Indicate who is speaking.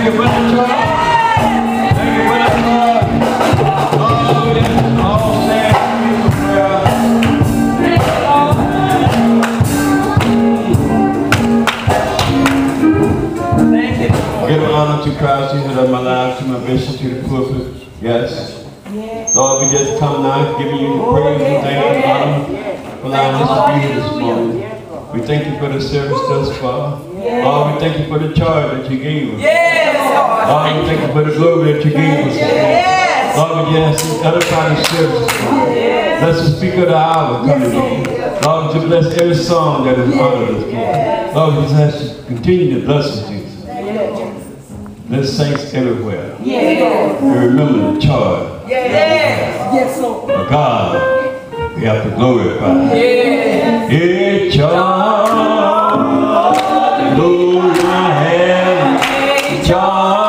Speaker 1: Thank you for the charge. Thank you for the charge. Oh, yes, all stand for prayer.
Speaker 2: Thank you.
Speaker 1: Give honor to Christ, Jesus of my life, to my bishop, to the pulpit. Yes. Lord, we just come now giving you the praise and thank you, honor, for allowing us to be here this morning. We thank you for the service thus far. Lord, we thank you for the charge that you gave us. Lord, we thank you for the glory that you gave us. Lord, we just edify the service. Bless the speaker of the hour coming in. Lord, to bless every song that is honored us. Lord, we just ask you to continue to bless us, Jesus. Bless saints everywhere. And remember the charge. Of God, we have to glorify. Yeah, charge, Lord, I have charge.